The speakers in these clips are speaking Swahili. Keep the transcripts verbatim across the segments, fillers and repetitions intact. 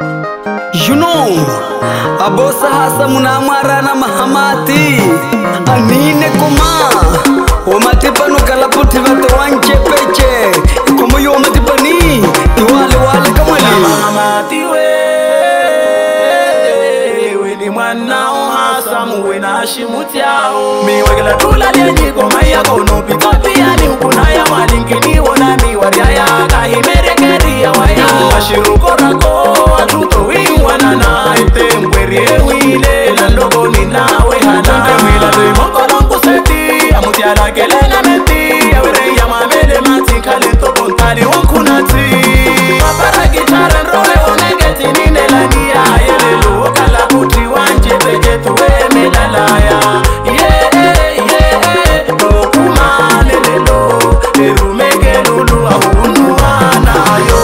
You know, abosa hasa munamara na mahamati anine kuma omatipanu kalaputi vate wanche peche como yo matipani iwale wale kamali mahamati we we ni mwana o hasa muwe na shimutiao mi wegela tula lenyi koma ya kono pitopia ni ukunaya malingini wona mi wariaya kahimere ya waya mashiru korako atuto wiwana na ite mwerie wile landogo ni nawe hana wila doi mokolo kuseti amutiala kelena meti awere ya mamele mati kalento kontali wankunati mapara gitara nrowe onegeti nine lania yelelu kala kuti wanje peje tuwe melalaya yeah yeah dokuma lelelo erumege lulu ahunu anayo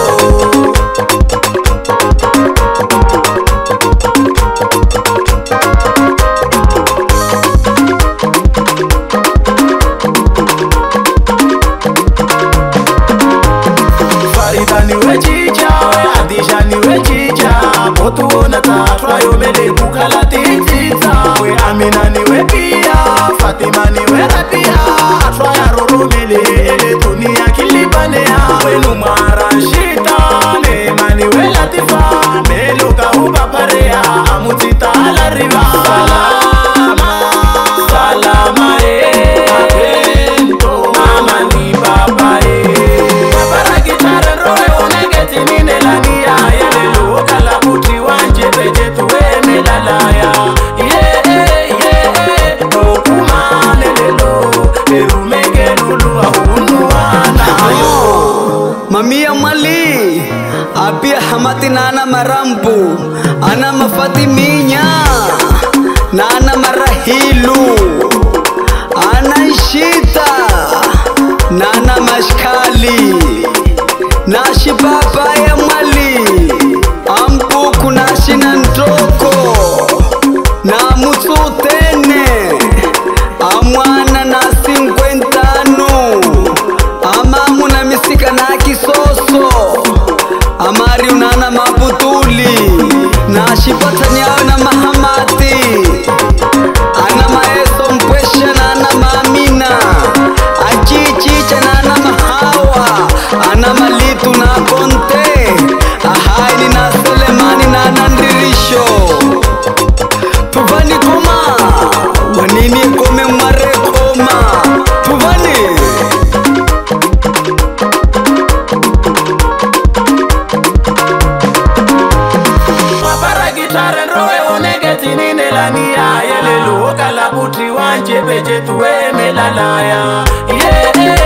Niwe chicha, Adisha niwe chicha, Botuona tatwa yomele kukala titita. We Amina niwe pia, Fatima niwe ratia, Atwa ya roro mele ele dunia kilibanea. We numara shita, Nema niwe latifa, Meluka ubaparea, Amutita ala riva. Salama, salama eh, Abento, mama ni baba eh. Mapara gitara roe onegeti nine lania yelelu kala kuti wanje peje tuwe melalaya yeah yeah dokuma lelelo erumege lulu ahunu anayo mamia mali apia hamati nana marampu ana mafatiminya nana marahilu ana ishita nana mashkali nashi baba ya mali ampuku nashi na ntoko na mututene amwana na cinquentano amamu na misika na kisoso amari unana maputuli nashi patanyao na mahamati ana maeso mpwesha na ana mamina achichicha na ana mahawa ana malitu na konte ahaini na selemani na nandirisho tuvani koma wanini kome mware koma tuvani mapara gitare nrowe onegeti nine lania yelelu kala buti wanje peje tuwe melalaya yeah